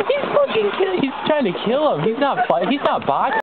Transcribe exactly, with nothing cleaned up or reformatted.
He's fucking kill. He's trying to kill him. He's not fighting. He's not boxing.